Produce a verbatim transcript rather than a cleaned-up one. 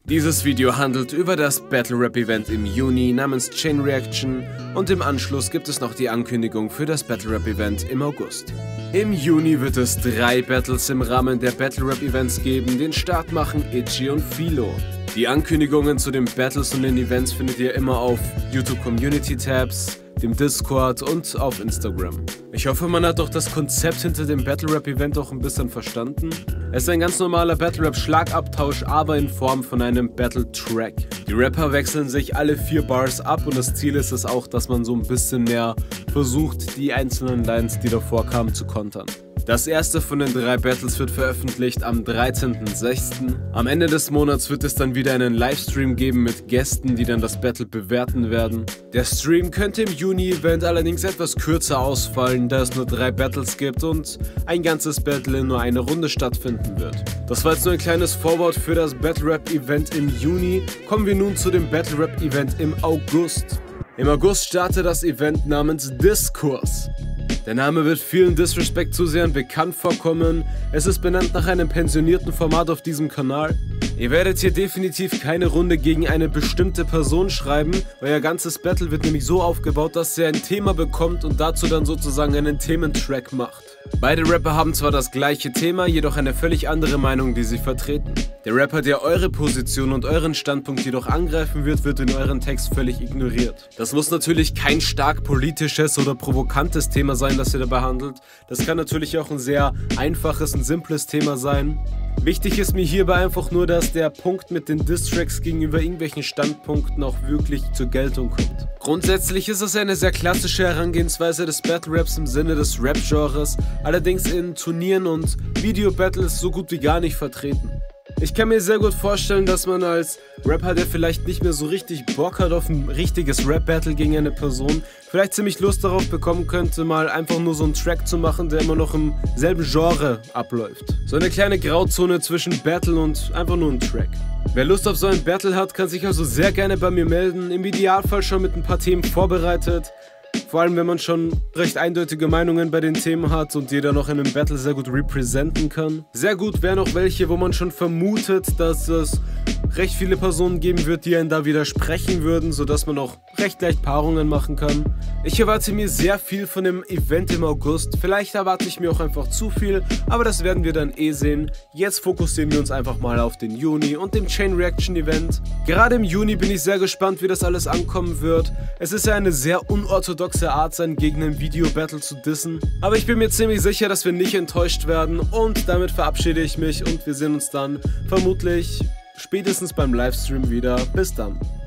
Dieses Video handelt über das Battle Rap Event im Juni namens Chain Reaction und im Anschluss gibt es noch die Ankündigung für das Battle Rap Event im August. Im Juni wird es drei Battles im Rahmen der Battle Rap Events geben, den Start machen Itchy und Philo. Die Ankündigungen zu den Battles und den Events findet ihr immer auf YouTube Community Tabs, dem Discord und auf Instagram. Ich hoffe, man hat doch das Konzept hinter dem Battle Rap Event auch ein bisschen verstanden. Es ist ein ganz normaler Battle Rap Schlagabtausch, aber in Form von einem Battle Track. Die Rapper wechseln sich alle vier Bars ab und das Ziel ist es auch, dass man so ein bisschen mehr versucht, die einzelnen Lines, die davor kamen, zu kontern. Das erste von den drei Battles wird veröffentlicht am dreizehnten sechsten Am Ende des Monats wird es dann wieder einen Livestream geben mit Gästen, die dann das Battle bewerten werden. Der Stream könnte im Juni-Event allerdings etwas kürzer ausfallen, da es nur drei Battles gibt und ein ganzes Battle in nur einer Runde stattfinden wird. Das war jetzt nur ein kleines Vorwort für das Battle Rap Event im Juni. Kommen wir nun zu dem Battle Rap Event im August. Im August startet das Event namens Diskurs. Der Name wird vielen Disrespect-Zusehern bekannt vorkommen. Es ist benannt nach einem pensionierten Format auf diesem Kanal. Ihr werdet hier definitiv keine Runde gegen eine bestimmte Person schreiben. Euer ganzes Battle wird nämlich so aufgebaut, dass ihr ein Thema bekommt und dazu dann sozusagen einen Thementrack macht. Beide Rapper haben zwar das gleiche Thema, jedoch eine völlig andere Meinung, die sie vertreten. Der Rapper, der eure Position und euren Standpunkt jedoch angreifen wird, wird in euren Text völlig ignoriert. Das muss natürlich kein stark politisches oder provokantes Thema sein, das ihr dabei handelt. Das kann natürlich auch ein sehr einfaches und simples Thema sein. Wichtig ist mir hierbei einfach nur, dass der Punkt mit den Diss-Tracks gegenüber irgendwelchen Standpunkten auch wirklich zur Geltung kommt. Grundsätzlich ist es eine sehr klassische Herangehensweise des Battle-Raps im Sinne des Rap-Genres, allerdings in Turnieren und Video-Battles so gut wie gar nicht vertreten. Ich kann mir sehr gut vorstellen, dass man als Rapper, der vielleicht nicht mehr so richtig Bock hat auf ein richtiges Rap-Battle gegen eine Person, vielleicht ziemlich Lust darauf bekommen könnte, mal einfach nur so einen Track zu machen, der immer noch im selben Genre abläuft. So eine kleine Grauzone zwischen Battle und einfach nur ein Track. Wer Lust auf so ein Battle hat, kann sich also sehr gerne bei mir melden, im Idealfall schon mit ein paar Themen vorbereitet. Vor allem, wenn man schon recht eindeutige Meinungen bei den Themen hat und die dann noch in einem Battle sehr gut representen kann. Sehr gut wären auch welche, wo man schon vermutet, dass es recht viele Personen geben wird, die einen da widersprechen würden, sodass man auch recht leicht Paarungen machen kann. Ich erwarte mir sehr viel von dem Event im August. Vielleicht erwarte ich mir auch einfach zu viel, aber das werden wir dann eh sehen. Jetzt fokussieren wir uns einfach mal auf den Juni und dem Chain Reaction Event. Gerade im Juni bin ich sehr gespannt, wie das alles ankommen wird. Es ist ja eine sehr unorthodoxe Art, seinen Gegner im Video-Battle zu dissen. Aber ich bin mir ziemlich sicher, dass wir nicht enttäuscht werden und damit verabschiede ich mich und wir sehen uns dann vermutlich spätestens beim Livestream wieder. Bis dann.